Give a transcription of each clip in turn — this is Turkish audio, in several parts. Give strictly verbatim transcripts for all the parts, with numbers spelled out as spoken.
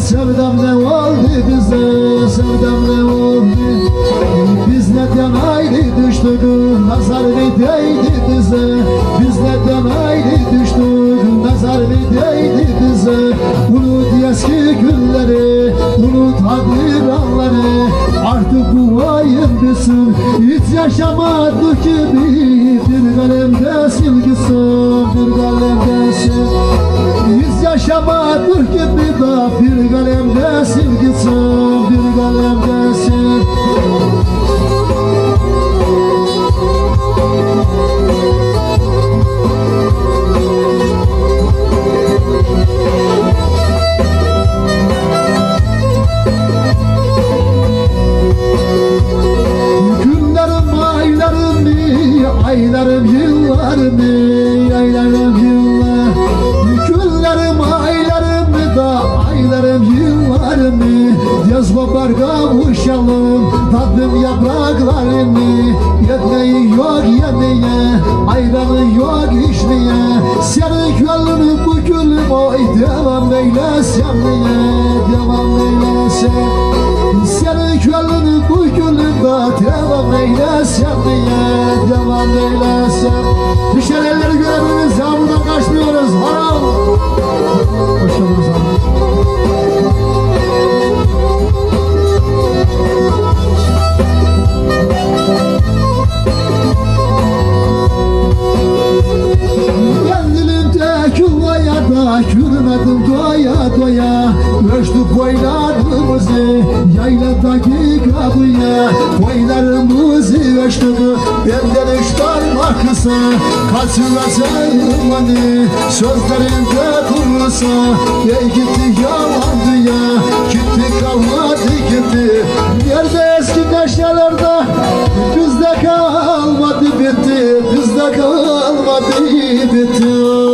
Sevdam ne oldu bize, sevdam ne oldu? Biz neden ayrı düştük, nazar mı değdi bize? Biz neden ayrı düştük, nazar mı değdi bize? Unut eski günleri, unut hatıraları. Artık bu ayın bitsin, hiç yaşamadık gibi. Bir kalemde silgisin, bir kalemde sil. Hiç yaşamadık gibi da bir kalemde silgisin, bir kalemde sil. Günlerim, aylarım, aylarım, yıllarım, aylarım, yıllar. Günlerim, aylarım da, aylarım, yıllarım. Yaz kopar kavuşalım, tadım yapraklarını. Yetmeyi yok yemeye, ayranı yok içmeye. Senin gönlünü bu gülüm oy devam eylesin diye, devam eylesin. Senin gönlünü bu gülüm da devam eylesin diye, devam eylesin. Düşen elleri görebiliriz, yağmurdan kaçmıyoruz. Haram. Hoş geldiniz abi. Yürümedim doya doya, ölçtük boylarımızı yayladaki kapıya. Boylarımızı ölçtük, benden üç parmak kısa. Kaçıracağım hani sözlerinde durursa. Ey gitti yalandı ya, gitti kalmadı gitti. Nerede eski neşelerde, bizde kalmadı bitti, bizde kalmadı bitti.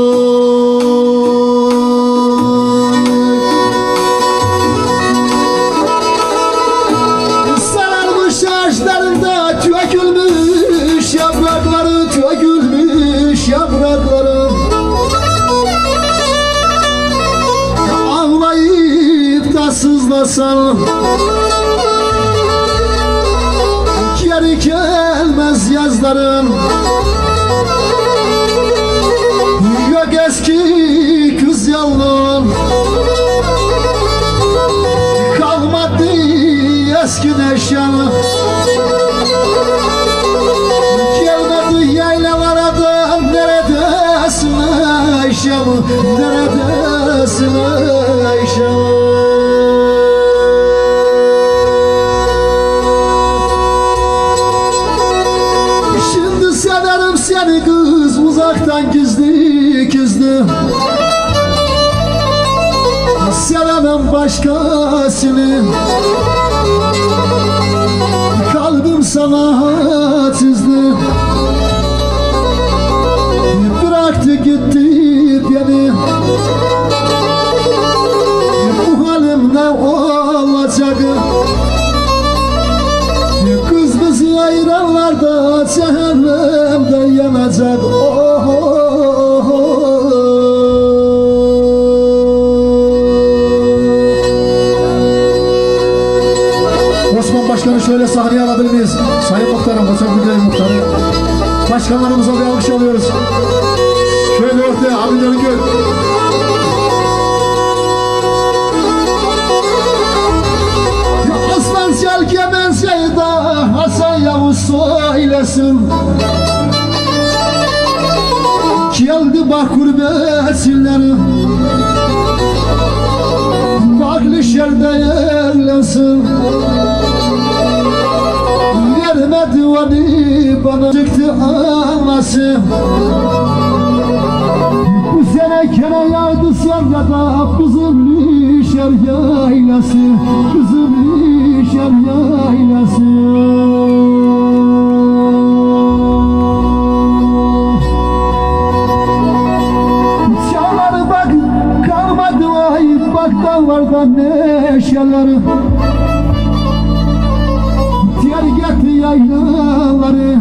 Sızlasan geri gelmez yazların. Yok eski kız yalın, kalmadı eski neşen. Gelmedi yaylalara da, neredesin Ayşem, neredesin Ayşem? Seni kız uzaktan gizli gizli, sevemem başkasını. Kalbim sana çizdi, bıraktı gitti beni. Bu halim ne olacak? Kız bizi ayranlarda, cehennemde yanacak. Oh, oh, oh, oh. Osman Başkanı şöyle sahneye alabilir miyiz? Sayın Muhtarım, Hasan Gülbey Muhtarı. Başkanlarımıza bir alkış alıyoruz. Şöyle ortaya, abi dönün gör. Aslan Çelkemen Seyda, Hasan Yavuz söylesin. Geldi bak gurbetçiler, baklı şerde yerlensin. Vermedi onu bana, çıktı anası. Bu sene kere yağdı Sonya'da, kızım Lişer yaylası, kızım Lişer yaylası. Çağları bak kalmadı ay, bak dağlarda neşeleri. Diğer getir yaylaları,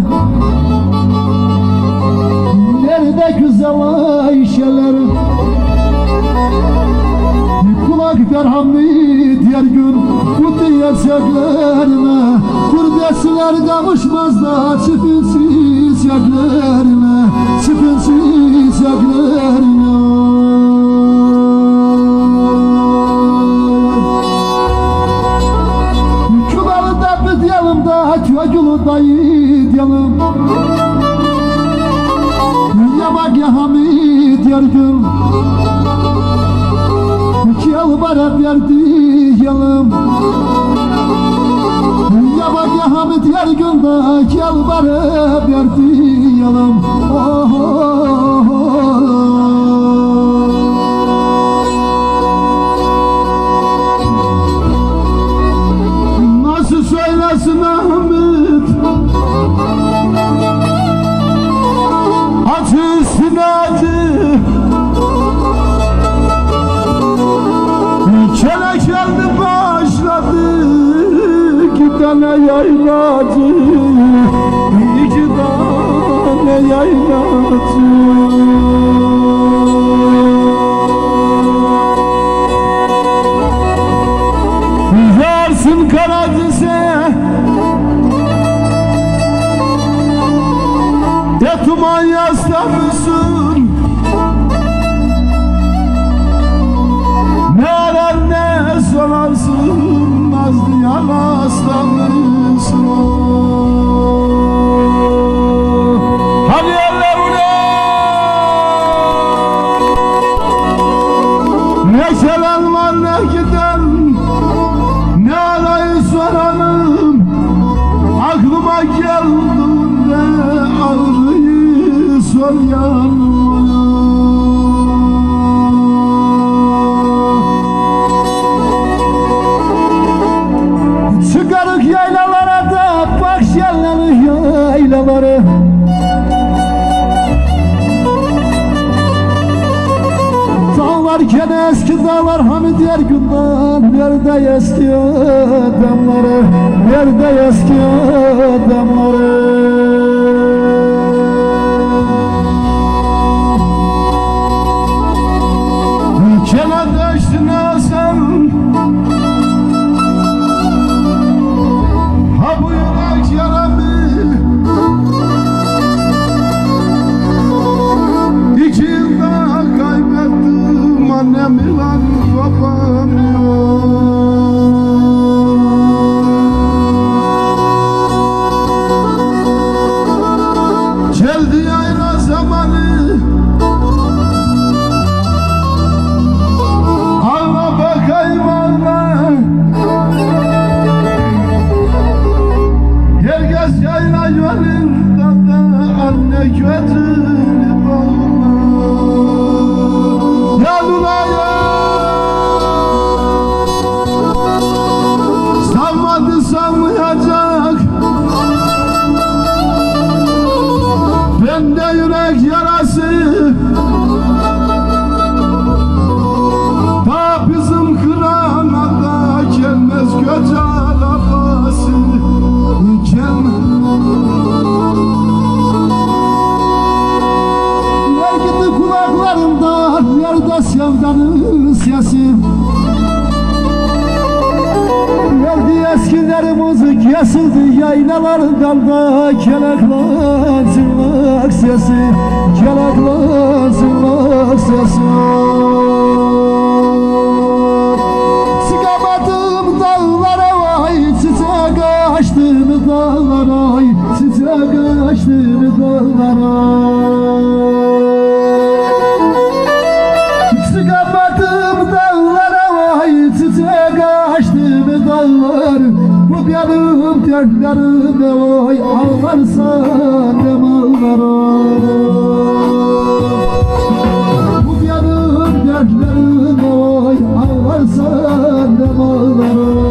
nerede güzel Ayşeler? bak Berhamid yer gün bu diyeceklerine Gurbetçiler kavuşmaz da çipinsiz yaklerine Çipinsiz yaklerine Kübalı'da bir yanımda Kögülü dayı diyelim Ya bak ya Hamid yer gün İki yıl var hep yerdi yalım Ya bak ya Hamid yer günde İki yıl var hep yerdi yalım oh, oh, oh. Nasıl söylesin Ahmet Acısın acı Kelek geldi başladı İki tane yaylacı İki tane yaylacı Yarsın karadise Yatuman yaslamışsın Ne arar ne sorarsın Nazlı yalaslanırsın Hadi Allah'ına Ne gelen var ne giden Ne arayı soranım Aklıma geldiğinde ağrıyı soruyanım Çıkarık yaylalara da bak yerleri yaylaları Dağlarken eski dağlar Hamid yer günden Nerede eski adamları Nerede eski adamları Ülkene düştün sen Ha bu yürek yaramı İki yılda kaybettim Annem lan babam Geldi yayla zamanı Ağla bakayım ağla Herkes yayla yolunda da anne gözünü bağla Yanına ya Sanmadı sanmayacak Bende yürek yarası Da bizim kırana da gelmez göce arabası Yer gitti kulaklarımda Nerede sevdanın sesi Geldi eskilerimiz kesildi Yaylalardan da kelekler zırnak sesi Kelekler zırnak sesi Çıkamadım dağlara vay Çiçek açtım dağlara vay Çiçek açtım dağlara Çıkamadım dağlara vay Çiçek açtım dağlar Bu benim dertlerime vay Ağlarsan demalara Bu benim dertlerime vay Ağlarsan demalara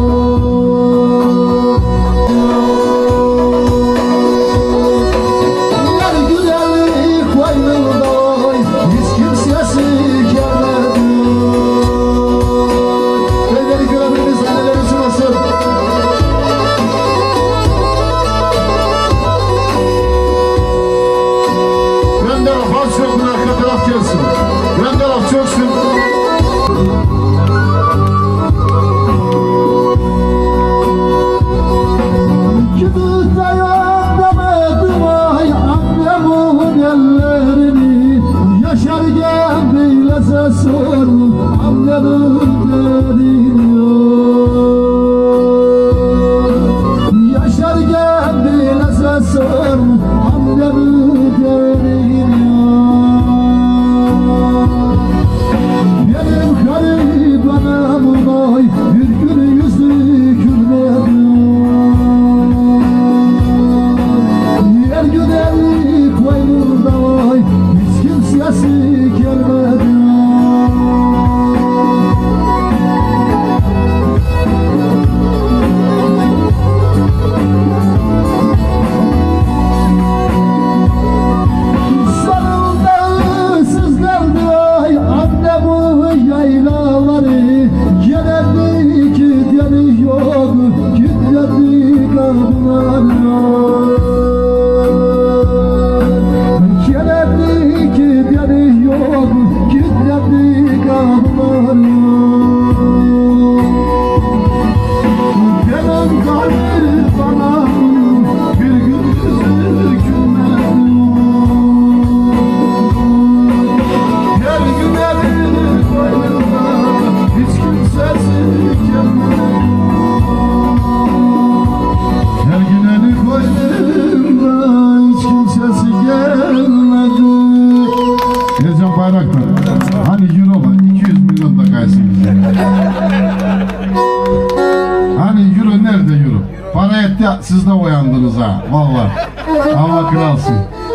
gitti, siz de uyandınız ha. Vallahi. Allah kralsın.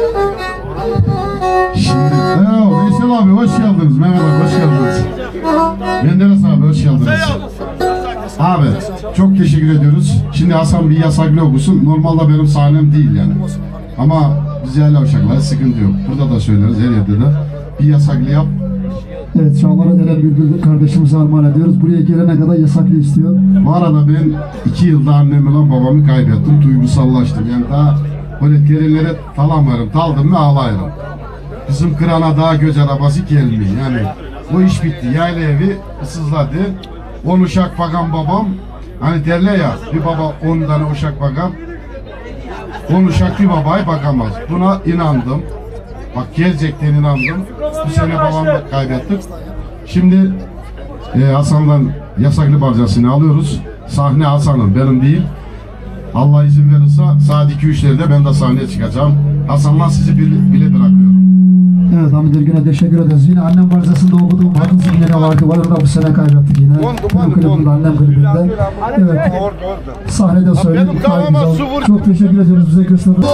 Şimdi, ee, Veysel abi hoş geldiniz. Mehmet abi hoş geldiniz. Menderes abi hoş geldiniz. Abi çok teşekkür ediyoruz. Şimdi Hasan bir yasaklı okusun. Normalde benim sahnem değil yani. Ama biz yerli uşaklar sıkıntı yok. Burada da söyleriz, her yerde de. Bir yasaklı yap. Evet, Çağlar Eren Bülbül kardeşimize armağan ediyoruz. Buraya gelene kadar yasaklı istiyor. Bu arada ben iki yılda annemi lan babamı kaybettim. Duygusallaştım. Yani daha böyle derinlere talamarım. Taldım mı ağlayırım. Bizim kırana daha göz arabası gelmiyor. Yani o iş bitti. Yayla evi ısızladı. On uşak bakan babam. Hani derler ya bir baba on tane uşak bakan. On uşak bir babaya bakamaz. Buna inandım. Bak gerçekten inandım. Bu sene babamı kaybettik. Şimdi e, Hasan'dan yasaklı barcasını alıyoruz. Sahne Hasan'ın, benim değil. Allah izin verirse saat iki üçlerde ben de sahneye çıkacağım. Hasan'la sizi bile, bile bırakıyorum. Evet Hamid Ergün'e teşekkür ederiz. Yine annem barcasında okuduğum Bakın Zimleri vardı. Var da bu sene kaybettik yine. Benim klibimde, annem klibinde. Evet. Sahnede söyledik. Çok teşekkür ediyoruz bize gösterdiğiniz.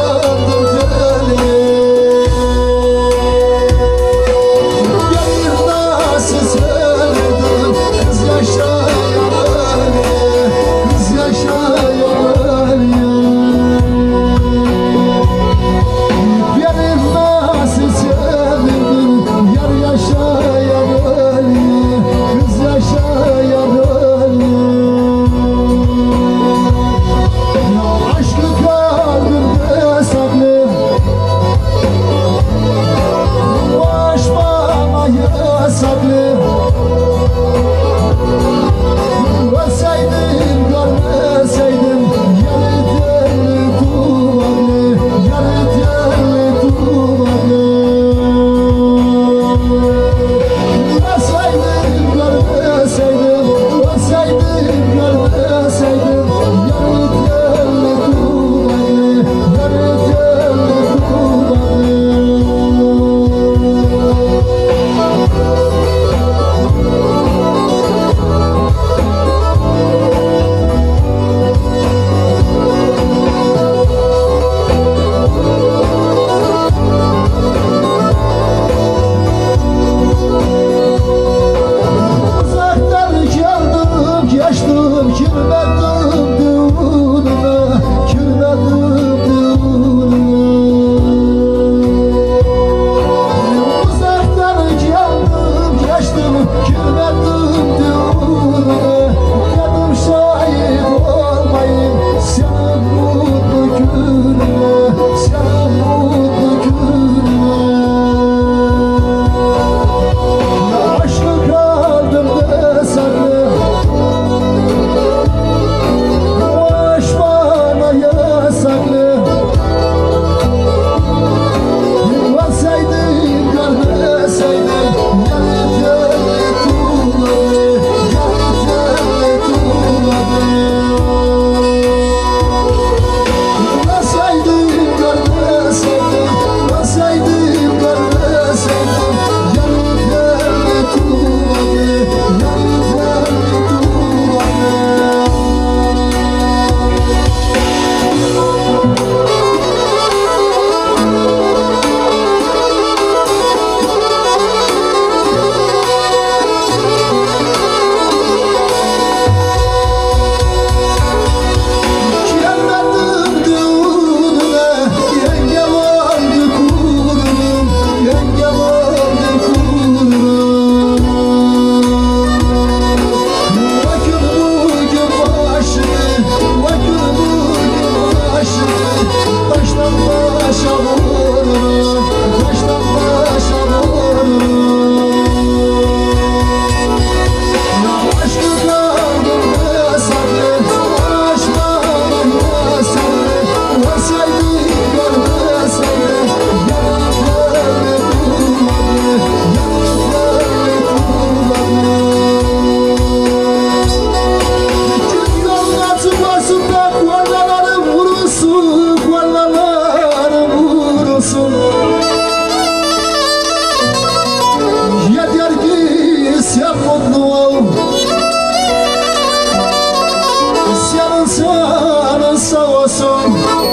sağ olsun.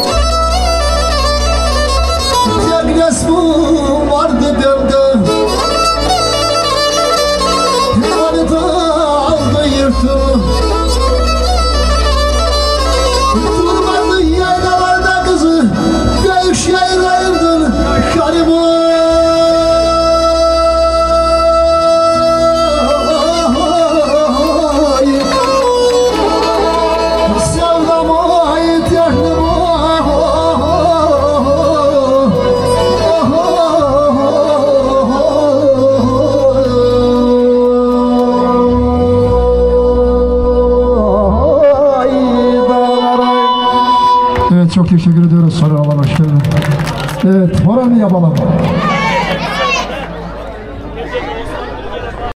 Tek resmim vardı bende, onu da aldı yırttı. Durmadın yaylalarda kızı, göğüş yaylayırdın karımı. Evet, çok teşekkür ediyoruz. Sağ olun, hoş geldin. Evet, horanı yapalım.